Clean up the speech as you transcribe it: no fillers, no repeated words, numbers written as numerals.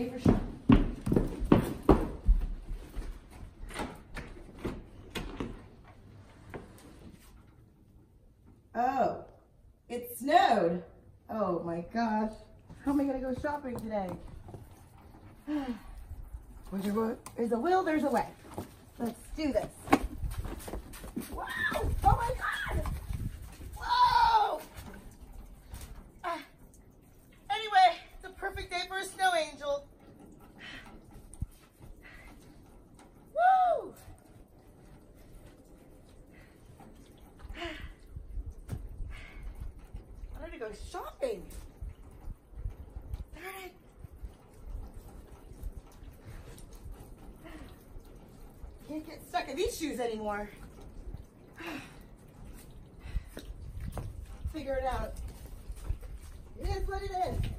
day for sure. Oh, it snowed. Oh my gosh. How am I gonna go shopping today? There's a will, there's a way. Let's do this. Wow! Oh my God! Whoa! Anyway, it's a perfect day for a snow angel. Woo! I wanted to go shopping. Darn it. Can't get stuck in these shoes anymore. Figure it out. It is what it is.